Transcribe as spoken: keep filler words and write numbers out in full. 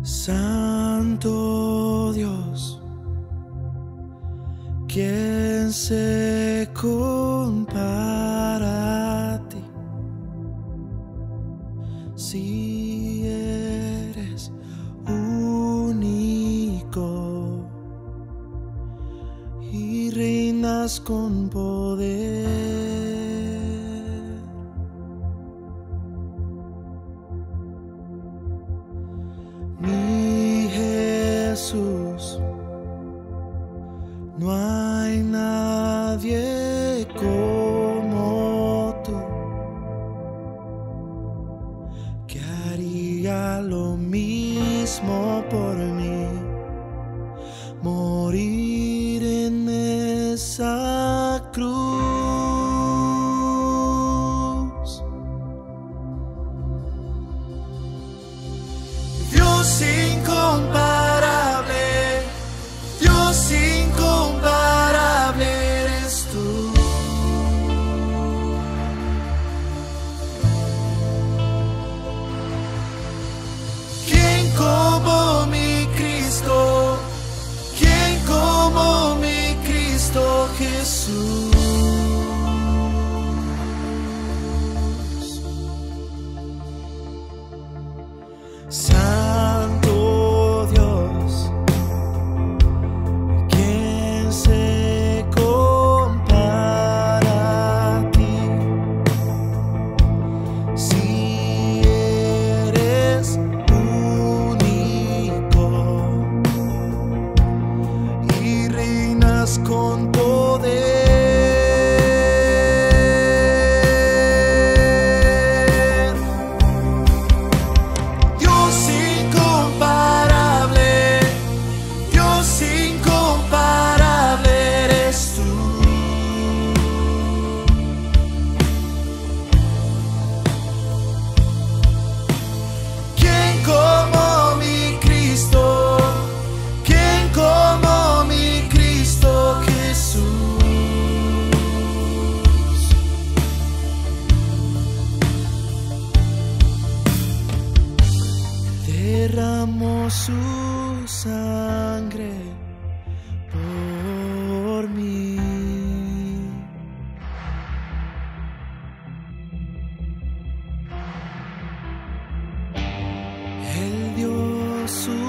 Santo Dios, ¿quién se compara a ti? Si eres único y reinas con poder. Mi Jesús, no hay nadie como tú, que haría lo mismo por mí, morir en esa cruz. Dios incomparable, Dios incomparable eres tú. ¿Quién como mi Cristo? ¿Quién como mi Cristo Jesús? Santo Dios, ¿quién se compara a ti? Si eres único y reinas con poder. Derramó su sangre por mí. Él dio su